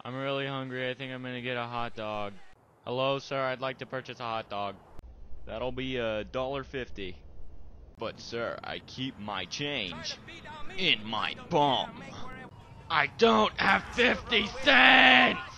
I'm really hungry. I think I'm gonna get a hot dog. Hello, sir. I'd like to purchase a hot dog. That'll be $1.50. But sir, I keep my change in my bum. I don't have 50 cents!